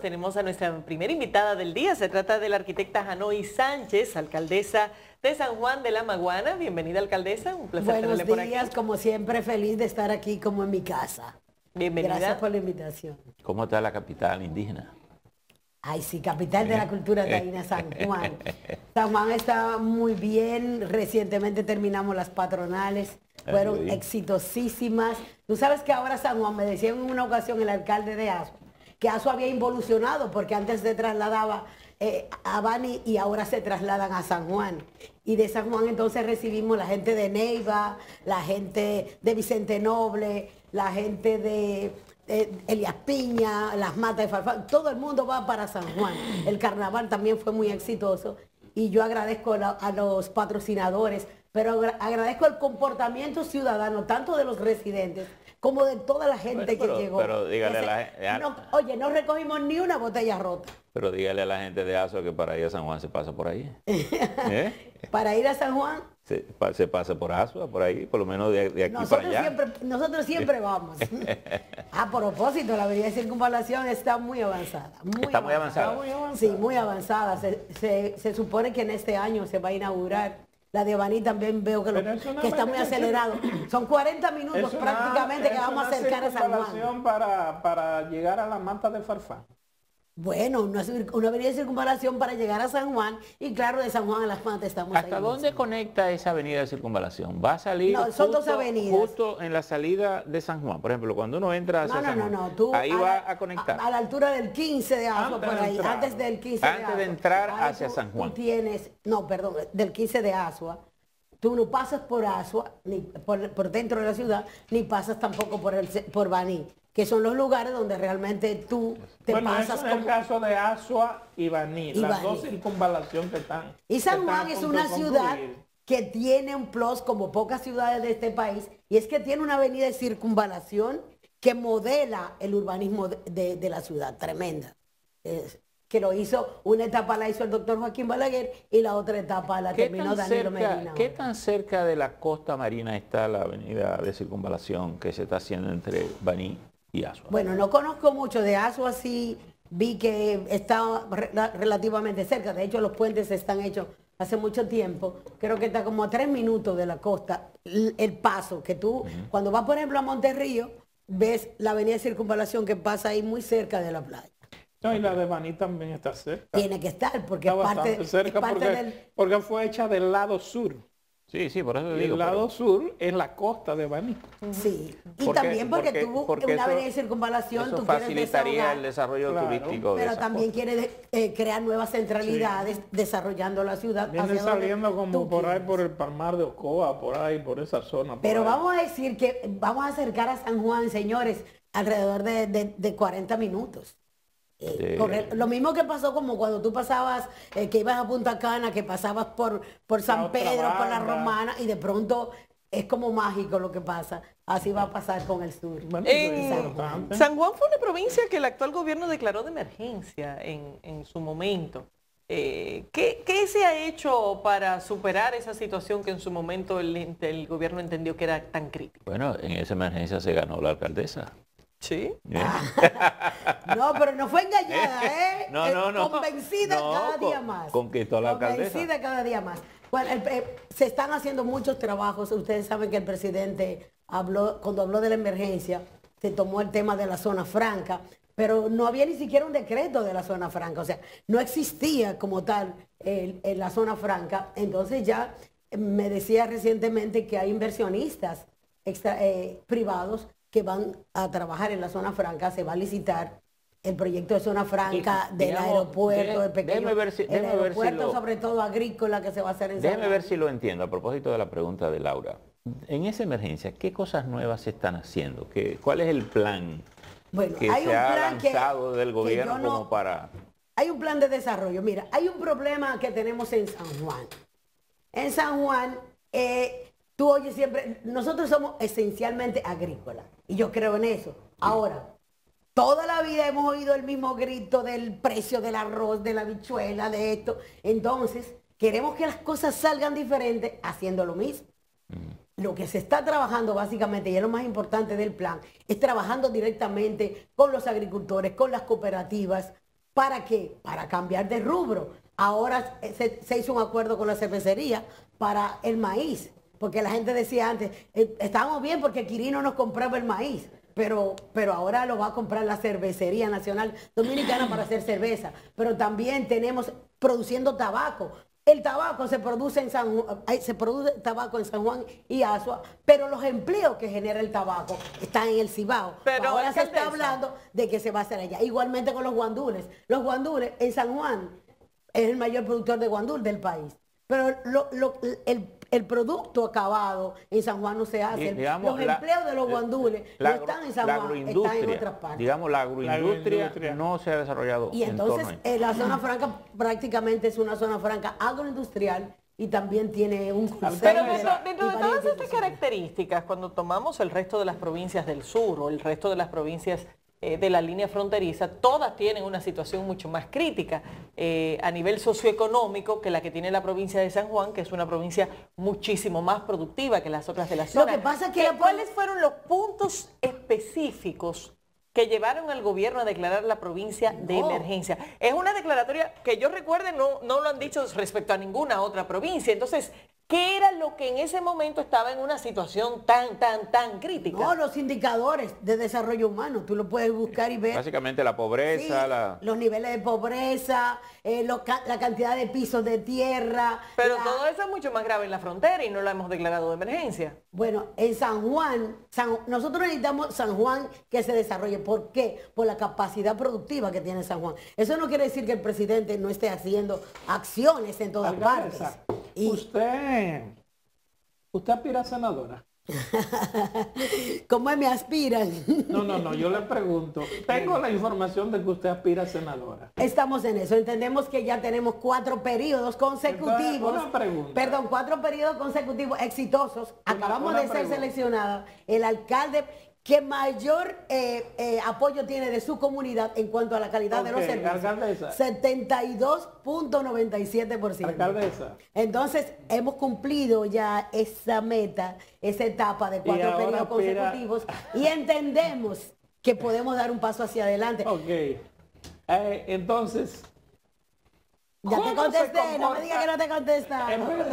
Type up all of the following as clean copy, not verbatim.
Tenemos a nuestra primera invitada del día. Se trata de la arquitecta Janoy Sánchez, alcaldesa de San Juan de la Maguana. Bienvenida, alcaldesa. Un placer tenerle por aquí. Buenos días, como siempre, feliz de estar aquí como en mi casa. Bienvenida. Gracias por la invitación. ¿Cómo está la capital indígena? Ay, sí, capital de la cultura taína, San Juan. San Juan está muy bien. Recientemente terminamos las patronales. Fueron exitosísimas. Tú sabes que ahora San Juan, me decía en una ocasión el alcalde de Azua, que Azua había involucionado porque antes se trasladaba a Baní y ahora se trasladan a San Juan. Y de San Juan entonces recibimos la gente de Neiva, la gente de Vicente Noble, la gente de Elías Piña, las matas de Farfán. Todo el mundo va para San Juan. El carnaval también fue muy exitoso y yo agradezco a los patrocinadores, pero agradezco el comportamiento ciudadano, tanto de los residentes como de toda la gente que llegó. Pero dígale a la gente... Oye, no recogimos ni una botella rota. Pero dígale a la gente de Azua que para ir a San Juan se pasa por ahí. Para ir a San Juan... Se pasa por Azua, por ahí, por lo menos de aquí para allá. Nosotros siempre vamos. A propósito, la avenida de Circunvalación está muy avanzada. ¿Está muy avanzada? Sí, muy avanzada. Se supone que en este año se va a inaugurar. La de Baní también veo que está muy acelerado. Son 40 minutos prácticamente que vamos a acercar a San Juan. Para llegar a la mata de Farfán. Bueno, una avenida de circunvalación para llegar a San Juan y claro, de San Juan a Las Matas estamos ¿Hasta dónde conecta esa avenida de circunvalación? ¿Va a salir son dos avenidas. Justo en la salida de San Juan? Por ejemplo, cuando uno entra hacia San Juan, ahí va a conectar. A la altura del 15 de Azua, por ahí, antes del 15 de Azua. Antes de entrar hacia San Juan. Tú tienes, del 15 de Azua. Tú no pasas por Azua, ni por dentro de la ciudad, ni pasas tampoco por Baní, que son los lugares donde realmente tú te pasas. Eso es el caso de Azua y Baní, las dos circunvalaciones que están. Y San Juan es una ciudad que tiene un plus como pocas ciudades de este país, y es que tiene una avenida de circunvalación que modela el urbanismo de la ciudad, tremenda. Que lo hizo, una etapa la hizo el doctor Joaquín Balaguer y la otra etapa la terminó Danilo Medina. ¿Qué tan cerca de la costa marina está la avenida de circunvalación que se está haciendo entre Baní y Azua? Bueno, no conozco mucho de Azua, sí vi que está relativamente cerca. De hecho, los puentes están hechos hace mucho tiempo. Creo que está como a 3 minutos de la costa. El paso que tú, cuando vas por ejemplo a Monterrío, ves la avenida de circunvalación que pasa ahí muy cerca de la playa. No, y la de Baní también está cerca. Tiene que estar porque está parte, cerca es parte porque fue hecha del lado sur. Sí, por eso y digo. El lado sur es la costa de Baní. Sí, y también porque tú, una avenida de circunvalación, eso tú facilitaría el desarrollo turístico. Pero también quieres crear nuevas centralidades, desarrollando la ciudad. Viene saliendo como por ahí, por el Palmar de Ocoa, por ahí, por esa zona. Pero vamos a decir que vamos a acercar a San Juan, señores, alrededor de 40 minutos. Lo mismo que pasó como cuando tú pasabas, que ibas a Punta Cana, que pasabas por San Pedro, por la Romana, y de pronto es como mágico lo que pasa. Así va a pasar con el sur. Bueno, San Juan fue una provincia que el actual gobierno declaró de emergencia en su momento. ¿Qué se ha hecho para superar esa situación que en su momento el gobierno entendió que era tan crítica? Bueno, en esa emergencia se ganó la alcaldesa. Sí. No, pero no fue engañada, ¿eh? No. Convencida cada día más. Conquistó a la alcaldesa. Convencida cada día más. Bueno, se están haciendo muchos trabajos. Ustedes saben que el presidente cuando habló de la emergencia, se tomó el tema de la zona franca, pero no había ni siquiera un decreto de la zona franca. O sea, no existía como tal la zona franca. Entonces ya me decía recientemente que hay inversionistas privados que van a trabajar en la zona franca. Se va a licitar el proyecto de zona franca del aeropuerto, el pequeño aeropuerto, sobre todo agrícola, que se va a hacer en San Juan. Déjeme ver si lo entiendo, a propósito de la pregunta de Laura. En esa emergencia, ¿qué cosas nuevas se están haciendo? ¿Cuál es el plan que se ha lanzado del gobierno como para...? Hay un plan de desarrollo. Mira, hay un problema que tenemos en San Juan. En San Juan, tú oyes siempre, nosotros somos esencialmente agrícolas. Y yo creo en eso. Ahora, toda la vida hemos oído el mismo grito del precio del arroz, de la habichuela, de esto. Entonces, queremos que las cosas salgan diferentes haciendo lo mismo. Lo que se está trabajando básicamente, y es lo más importante del plan, es trabajando directamente con los agricultores, con las cooperativas, ¿Para qué? Para cambiar de rubro. Ahora se hizo un acuerdo con la cervecería para el maíz, porque la gente decía antes, estábamos bien porque Quirino nos compraba el maíz, pero ahora lo va a comprar la Cervecería Nacional Dominicana para hacer cerveza. Pero también tenemos produciendo tabaco. El tabaco se produce en tabaco en San Juan y Azua, pero los empleos que genera el tabaco están en el Cibao. Pero ahora se está hablando de que se va a hacer allá. Igualmente con los guandules. Los guandules en San Juan es el mayor productor de guandul del país. Pero el producto acabado en San Juan no se hace. Los empleos de los guandules no están en San Juan, están en otras partes. Digamos, la agroindustria no se ha desarrollado. Y entonces la zona franca prácticamente es una zona franca agroindustrial y también tiene un crucero. Pero dentro de todas estas características, cuando tomamos el resto de las provincias del sur o el resto de las provincias de la línea fronteriza, todas tienen una situación mucho más crítica a nivel socioeconómico que la que tiene la provincia de San Juan, que es una provincia muchísimo más productiva que las otras de la zona. Lo que pasa es que ¿cuáles fueron los puntos específicos que llevaron al gobierno a declarar la provincia de emergencia? Es una declaratoria que yo recuerde no lo han dicho respecto a ninguna otra provincia. Entonces, ¿qué era lo que en ese momento estaba en una situación tan crítica? No, los indicadores de desarrollo humano, tú lo puedes buscar y ver. Básicamente la pobreza, los niveles de pobreza, la cantidad de pisos de tierra. Pero todo eso es mucho más grave en la frontera y no lo hemos declarado de emergencia. Bueno, en San Juan, nosotros necesitamos San Juan que se desarrolle. ¿Por qué? Por la capacidad productiva que tiene San Juan. Eso no quiere decir que el presidente no esté haciendo acciones en todas partes. ¿Usted aspira a senadora? ¿Cómo me aspiran? No, yo le pregunto. Tengo la información de que usted aspira a senadora. Estamos en eso. Entendemos que ya tenemos 4 periodos consecutivos. Una pregunta. Perdón, 4 periodos consecutivos exitosos. Acabamos de ser seleccionada el alcalde que mayor apoyo tiene de su comunidad en cuanto a la calidad de los servicios. Alcaldesa. 72.97%. Alcaldesa. Entonces, hemos cumplido ya esa meta, esa etapa de 4 periodos consecutivos y entendemos que podemos dar un paso hacia adelante. Ok. Entonces... Ya te contesté, no me digas que no te contesta.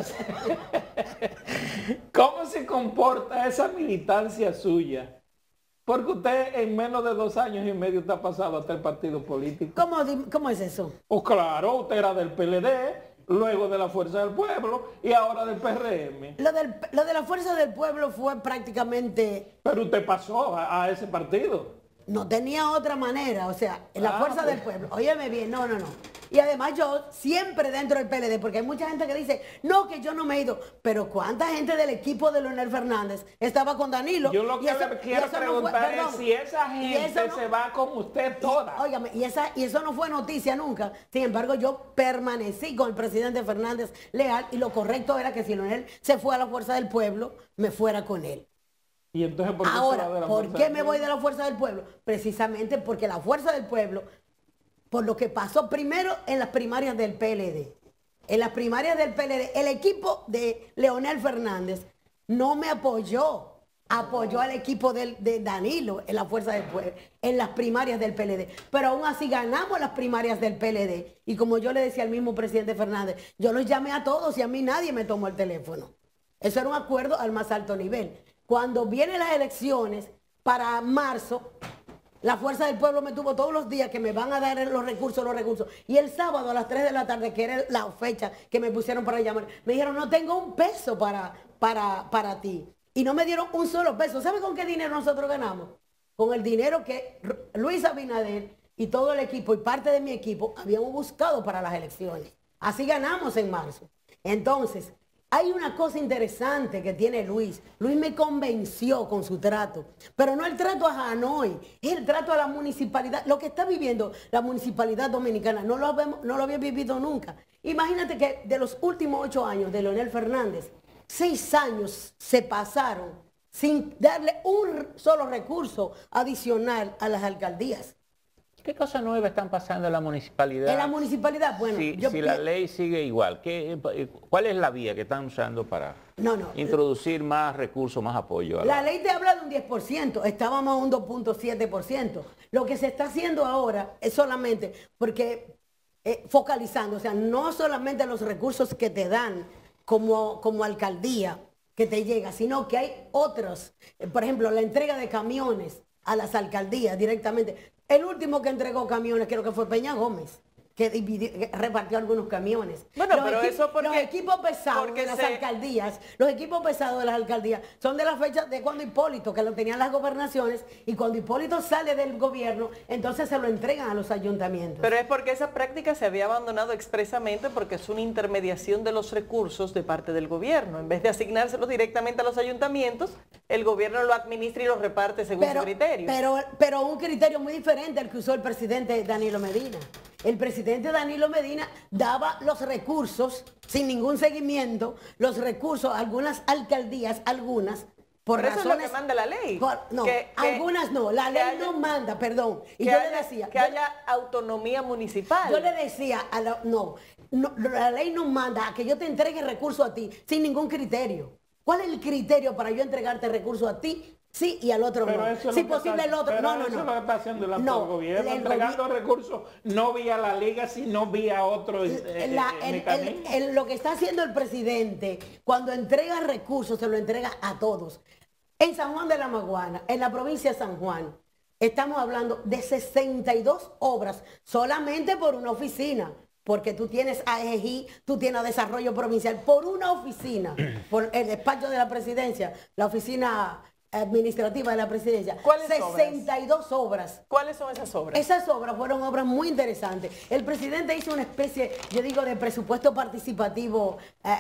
¿Cómo se comporta esa militancia suya? Porque usted en menos de 2 años y medio está pasado hasta el partido político. ¿Cómo es eso? Oh, claro, usted era del PLD, luego de la Fuerza del Pueblo y ahora del PRM. Lo de la Fuerza del Pueblo fue prácticamente... Pero usted pasó a ese partido. No tenía otra manera, o sea, la Fuerza del Pueblo. Óyeme bien, no. Y además yo siempre dentro del PLD, porque hay mucha gente que dice, no, que yo no me he ido. Pero ¿cuánta gente del equipo de Leonel Fernández estaba con Danilo? Yo lo que le quiero preguntar es si esa gente se va con usted toda. Óigame, y eso no fue noticia nunca. Sin embargo, yo permanecí con el presidente Fernández leal y lo correcto era que si Leonel se fue a la Fuerza del Pueblo, me fuera con él. ¿Y entonces por qué ahora, se va de la ¿por qué me voy de la Fuerza del Pueblo? Precisamente porque la Fuerza del Pueblo, por lo que pasó primero en las primarias del PLD. En las primarias del PLD, el equipo de Leonel Fernández no me apoyó. Apoyó al equipo de Danilo en la Fuerza del Pueblo, en las primarias del PLD. Pero aún así ganamos las primarias del PLD. Y como yo le decía al mismo presidente Fernández, yo los llamé a todos y a mí nadie me tomó el teléfono. Eso era un acuerdo al más alto nivel. Cuando vienen las elecciones para marzo, la Fuerza del Pueblo me tuvo todos los días que me van a dar los recursos. Y el sábado a las 3 de la tarde, que era la fecha que me pusieron para llamar, me dijeron, no tengo un peso para ti. Y no me dieron un solo peso. ¿Sabe con qué dinero nosotros ganamos? Con el dinero que Luis Abinader y todo el equipo y parte de mi equipo habíamos buscado para las elecciones. Así ganamos en marzo. Entonces... hay una cosa interesante que tiene Luis. Luis me convenció con su trato, pero no el trato a Hanoi, es el trato a la municipalidad. Lo que está viviendo la municipalidad dominicana no lo había vivido nunca. Imagínate que de los últimos 8 años de Leonel Fernández, 6 años se pasaron sin darle un solo recurso adicional a las alcaldías. ¿Qué cosas nuevas están pasando en la municipalidad? En la municipalidad, bueno, si la ley sigue igual, ¿cuál es la vía que están usando para introducir más recursos, más apoyo? La ley te habla de un 10%, estábamos a un 2.7%. Lo que se está haciendo ahora es solamente porque focalizando, o sea, no solamente los recursos que te dan como alcaldía que te llega, sino que hay otros, por ejemplo, la entrega de camiones a las alcaldías directamente. El último que entregó camiones creo que fue Peña Gómez, que repartió algunos camiones. Bueno, pero eso porque... Los equipos pesados de las alcaldías, los equipos pesados de las alcaldías son de la fecha de cuando Hipólito, que lo tenían las gobernaciones, y cuando Hipólito sale del gobierno, entonces se lo entregan a los ayuntamientos. Pero es porque esa práctica se había abandonado expresamente porque es una intermediación de los recursos de parte del gobierno. En vez de asignárselos directamente a los ayuntamientos, el gobierno lo administra y lo reparte según su criterio. Pero un criterio muy diferente al que usó el presidente Danilo Medina. El presidente Danilo Medina daba los recursos, sin ningún seguimiento, los recursos a algunas alcaldías, por pero razones... eso es lo que manda la ley. Algunas no, la ley no manda, perdón. Y yo le decía... Que haya autonomía municipal. Yo le decía, la ley no manda a que yo te entregue recursos a ti sin ningún criterio. ¿Cuál es el criterio para yo entregarte recursos a ti? Sí, y al otro pero no. Si posible el otro. No. Eso es lo que está haciendo el actual gobierno, entregando recursos no vía la liga, sino vía otro mecanismo. Lo que está haciendo el presidente, cuando entrega recursos, se lo entrega a todos. En San Juan de la Maguana, en la provincia de San Juan, estamos hablando de 62 obras solamente por una oficina. Porque tú tienes AEGI, tú tienes Desarrollo Provincial, por una oficina, por el despacho de la presidencia, la oficina administrativa de la presidencia. ¿Cuáles 62 obras? ¿Cuáles son esas obras? Esas obras fueron obras muy interesantes. El presidente hizo una especie, yo digo, de presupuesto participativo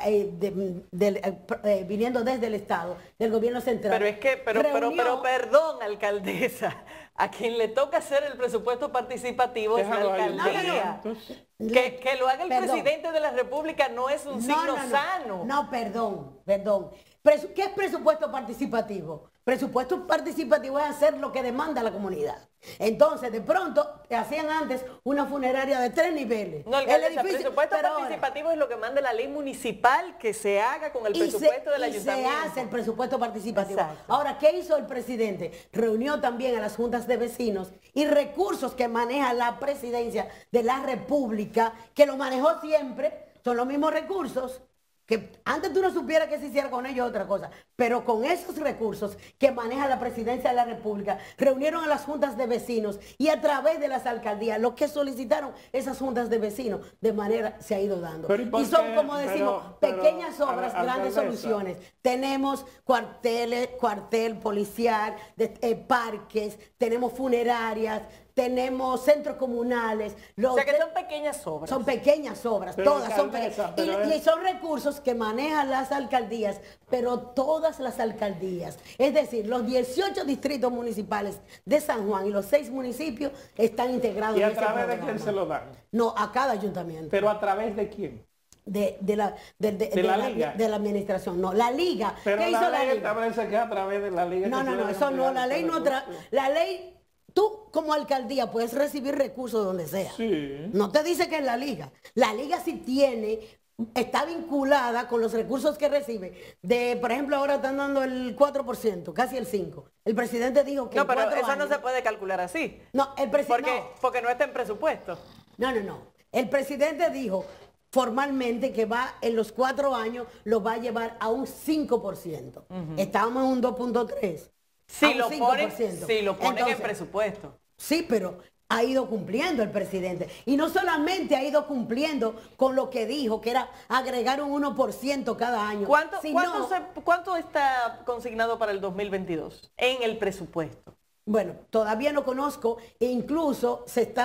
viniendo desde el Estado, del gobierno central. Pero es que, pero perdón, alcaldesa, a quien le toca hacer el presupuesto participativo es la alcaldía. Que lo haga el presidente de la República no es un signo sano. No, perdón. ¿Qué es presupuesto participativo? Presupuesto participativo es hacer lo que demanda la comunidad. Entonces, de pronto, hacían antes una funeraria de 3 niveles. No, el presupuesto participativo es lo que manda la ley municipal, que se haga con el presupuesto del ayuntamiento. Se hace el presupuesto participativo. Exacto. Ahora, ¿qué hizo el presidente? Reunió también a las juntas de vecinos y recursos que maneja la presidencia de la República, que lo manejó siempre, son los mismos recursos, que antes tú no supieras que se hiciera con ellos otra cosa, pero con esos recursos que maneja la presidencia de la República, reunieron a las juntas de vecinos y a través de las alcaldías, lo que solicitaron esas juntas de vecinos, de manera se ha ido dando. Y son, como decimos, pequeñas obras, grandes soluciones. Tenemos cuartel policial, parques, tenemos funerarias, tenemos centros comunales. O sea que son pequeñas obras. Son pequeñas obras, pero todas son pequeñas. Y son recursos que manejan las alcaldías, pero todas las alcaldías. Es decir, los 18 distritos municipales de San Juan y los 6 municipios están integrados en ese programa. ¿Y a través de quién se lo dan? No, a cada ayuntamiento. ¿Pero a través de quién? De la liga. De la administración. No, la liga. Pero ¿qué hizo la ley establece que a través de la liga? No, eso no, la ley no. La ley... Tú como alcaldía puedes recibir recursos donde sea. Sí. No te dice que es la liga. La liga sí está vinculada con los recursos que recibe. Por ejemplo, ahora están dando el 4%, casi el 5%. El presidente dijo que no, pero eso no se puede calcular así. No, el presidente... Porque no está en presupuesto. No. El presidente dijo formalmente que en los 4 años lo va a llevar a un 5%. Estábamos en un 2.3%. Si lo ponen en presupuesto. Sí, pero ha ido cumpliendo el presidente. Y no solamente ha ido cumpliendo con lo que dijo, que era agregar un 1% cada año. ¿Cuánto está consignado para el 2022 en el presupuesto? Bueno, todavía no conozco, e incluso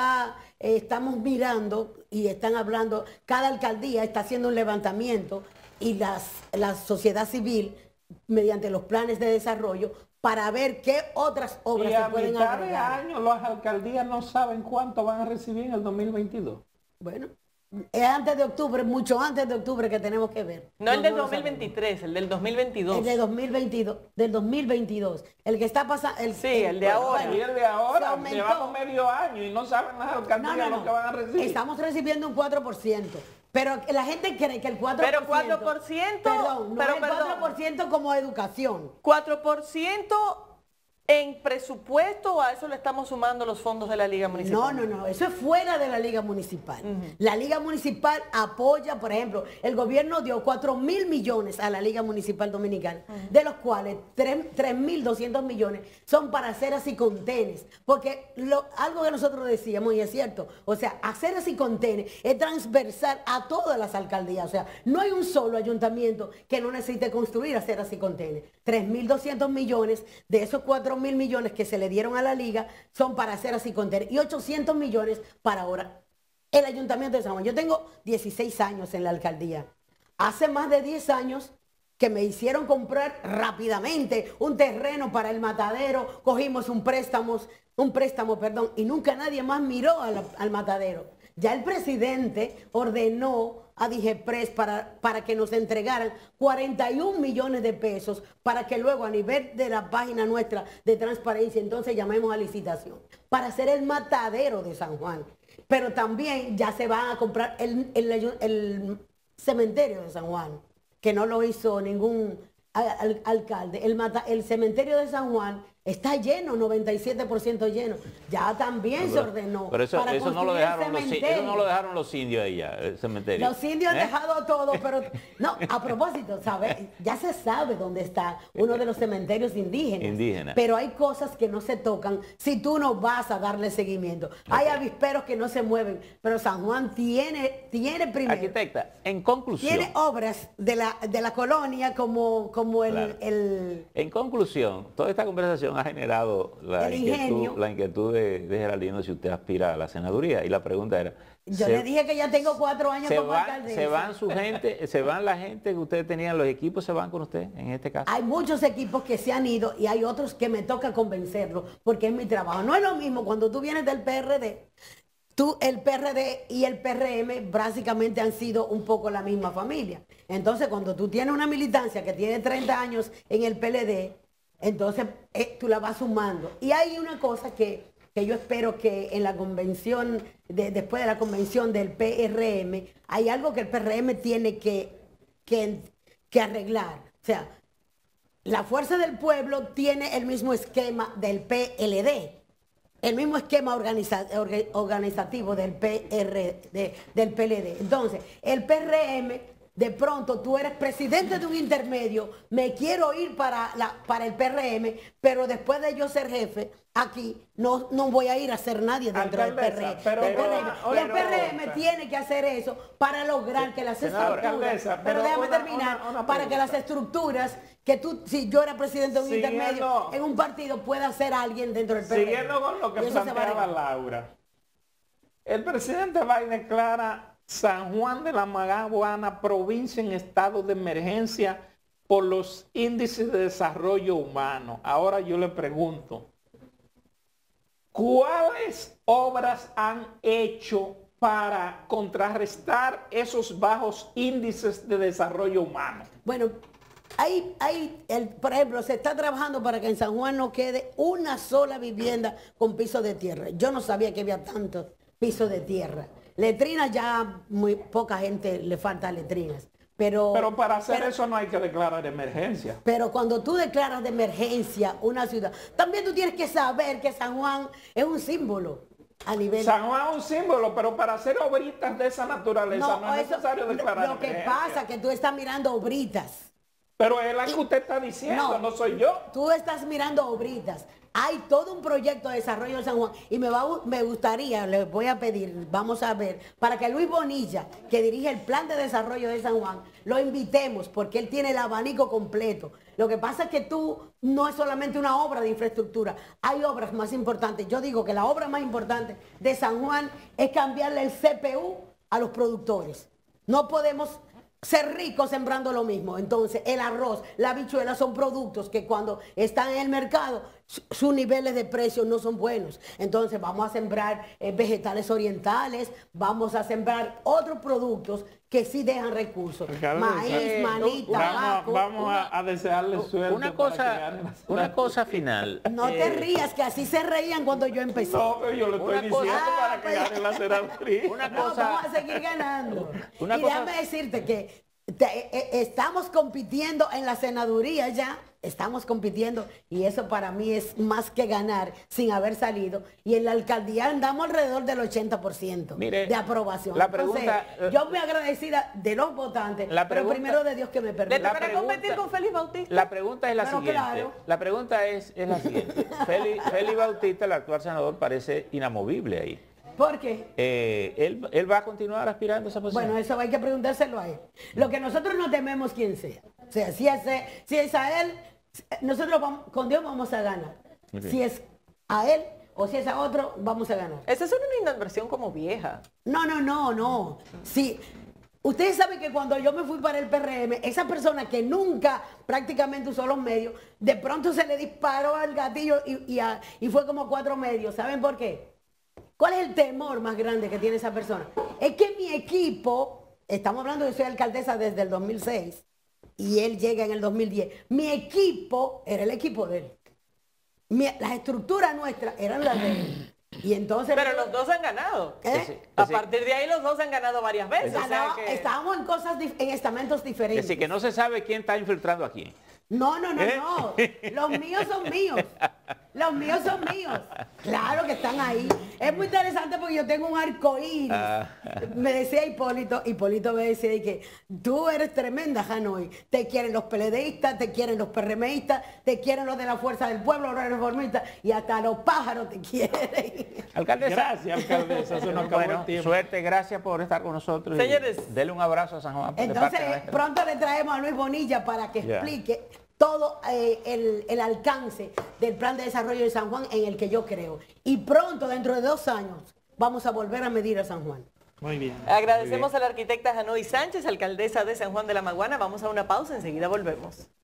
estamos mirando y están hablando, cada alcaldía está haciendo un levantamiento y la sociedad civil, mediante los planes de desarrollo, para ver qué otras obras se pueden agregar. Y a mitad de año las alcaldías no saben cuánto van a recibir en el 2022. Bueno, Es antes de octubre, mucho antes de octubre que tenemos que ver. No el del 2023, el del 2022. El de 2022, del 2022. El que está pasando... Sí, el de ahora. Y el de ahora, llevamos medio año y no saben las alcaldías lo que van a recibir. Estamos recibiendo un 4%. Pero la gente cree que el 4%... Pero 4%... Perdón, no es el 4% como educación. 4% en presupuesto, a eso le estamos sumando los fondos de la Liga Municipal. No, eso es fuera de la Liga Municipal. La Liga Municipal apoya, por ejemplo, el gobierno dio 4.000 millones a la Liga Municipal Dominicana, de los cuales 3.200 millones son para aceras y contenes, porque algo que nosotros decíamos, y es cierto, o sea, aceras y contenes es transversal a todas las alcaldías, o sea, no hay un solo ayuntamiento que no necesite construir aceras y contenes. 3.200 millones de esos 4.000 millones que se le dieron a la liga son para aceras y contenes y 800 millones para ahora el ayuntamiento de San Juan. Yo tengo 16 años en la alcaldía. Hace más de 10 años que me hicieron comprar rápidamente un terreno para el matadero, cogimos un préstamo, y nunca nadie más miró al matadero. Ya el presidente ordenó a Digepres para que nos entregaran 41 millones de pesos para que luego a nivel de la página nuestra de transparencia entonces llamemos a licitación para hacer el matadero de San Juan. Pero también ya se va a comprar el cementerio de San Juan, que no lo hizo ningún alcalde. El cementerio de San Juan está lleno, 97% lleno. Ya también se ordenó. Pero eso no lo dejaron los indios ahí ya, el cementerio. Los indios han dejado todo, pero no, a propósito, ¿sabes? Ya se sabe dónde está uno de los cementerios indígenas. Pero hay cosas que no se tocan si tú no vas a darle seguimiento. Hay avisperos que no se mueven, pero San Juan tiene primero. Arquitecta, en conclusión. Tiene obras de la colonia como claro. En conclusión, toda esta conversación ha generado la inquietud de Geraldino si usted aspira a la senaduría. Y la pregunta era... Yo le dije que ya tengo 4 años como alcaldesa. ¿Se van la gente que ustedes tenían, los equipos se van con usted en este caso? Hay muchos equipos que se han ido y hay otros que me toca convencerlos porque es mi trabajo. No es lo mismo cuando tú vienes del PRD. El PRD y el PRM básicamente han sido un poco la misma familia. Entonces, cuando tú tienes una militancia que tiene 30 años en el PLD, entonces tú la vas sumando. Y hay una cosa que yo espero que en la convención, después de la convención del PRM, hay algo que el PRM tiene que arreglar. O sea, la Fuerza del Pueblo tiene el mismo esquema del PLD. El mismo esquema organizativo del del PLD. Entonces, el PRM, de pronto tú eres presidente de un intermedio, me quiero ir para el PRM, pero después de yo ser jefe, aquí no voy a ir a ser nadie dentro del PRM. Y el PRM tiene que hacer eso para lograr que las estructuras, pero déjame terminar, para que las estructuras, que tú, si yo era presidente de un intermedio, en un partido pueda ser alguien dentro del PRM. Siguiendo con lo que planteaba Laura, el presidente Biden declara San Juan de la Maguana provincia en estado de emergencia por los índices de desarrollo humano. Ahora yo le pregunto, ¿cuáles obras han hecho para contrarrestar esos bajos índices de desarrollo humano? Bueno, por ejemplo, se está trabajando para que en San Juan no quede una sola vivienda con piso de tierra. Yo no sabía que había tantos pisos de tierra. Letrinas ya muy poca gente le falta letrinas. Pero para hacer eso no hay que declarar emergencia. Pero cuando tú declaras de emergencia una ciudad, también tú tienes que saber que San Juan es un símbolo a nivel... San Juan es un símbolo, pero para hacer obritas de esa naturaleza no es necesario declarar emergencia. Lo que pasa es que tú estás mirando obritas. Pero es la que usted está diciendo, no soy yo. Tú estás mirando obritas. Hay todo un proyecto de desarrollo de San Juan y me gustaría, les voy a pedir, vamos a ver, para que Luis Bonilla, que dirige el plan de desarrollo de San Juan, lo invitemos porque él tiene el abanico completo. Lo que pasa es que tú no es solamente una obra de infraestructura, hay obras más importantes. Yo digo que la obra más importante de San Juan es cambiarle el CPU a los productores. No podemos ser ricos sembrando lo mismo. Entonces, el arroz, la habichuela son productos que cuando están en el mercado sus niveles de precios no son buenos. Entonces vamos a sembrar vegetales orientales, vamos a sembrar otros productos que sí dejan recursos. Maíz, maní, tabaco. Vamos a desearle suerte. Una cosa final. No te rías, que así se reían cuando yo empecé. No, pero yo le estoy diciendo para que gane la senaduría. Vamos a seguir ganando. Y déjame decirte que estamos compitiendo en la senaduría ya. Estamos compitiendo y eso para mí es más que ganar sin haber salido. Y en la alcaldía andamos alrededor del 80% de aprobación. La pregunta, entonces, yo muy agradecida de los votantes, pero primero de Dios que me permita. ¿Para competir con Félix Bautista? La pregunta es la siguiente. Claro. La pregunta es la siguiente. Félix Bautista, el actual senador, parece inamovible ahí. ¿Por qué? Él va a continuar aspirando a esa posición. Bueno, eso hay que preguntárselo a él. Lo que nosotros no tememos quien sea. O sea, si es a él, nosotros con Dios vamos a ganar. Okay. Si es a él o si es a otro, vamos a ganar. Esa es una inversión como vieja. No. Sí. Ustedes saben que cuando yo me fui para el PRM, esa persona que nunca prácticamente usó los medios, de pronto se le disparó al gatillo y fue como 4 medios. ¿Saben por qué? ¿Cuál es el temor más grande que tiene esa persona? Es que mi equipo, estamos hablando, yo soy alcaldesa desde el 2006, y él llega en el 2010. Mi equipo era el equipo de él. Las estructuras nuestras eran las de él. Y entonces, pero los dos han ganado. A partir de ahí los dos han ganado varias veces. Estábamos en estamentos diferentes. Es decir, que no se sabe quién está infiltrando a quién. No. Los míos son míos. Los míos son míos. Claro que están ahí. Es muy interesante porque yo tengo un arco iris. Me decía Hipólito me decía que tú eres tremenda, Hanoi. Te quieren los PLDistas, te quieren los PRMistas, te quieren los de la Fuerza del Pueblo, los reformistas, y hasta los pájaros te quieren. Alcaldesa. Gracias, alcaldesa. Se nos acabó el tiempo. Suerte, gracias por estar con nosotros. Señores, dele un abrazo a San Juan. Entonces, pronto le traemos a Luis Bonilla para que explique todo el alcance del plan de desarrollo de San Juan en el que yo creo. Y pronto, dentro de 2 años, vamos a volver a medir a San Juan. Muy bien. Agradecemos a la arquitecta Hanoi Sánchez, alcaldesa de San Juan de la Maguana. Vamos a una pausa, enseguida volvemos.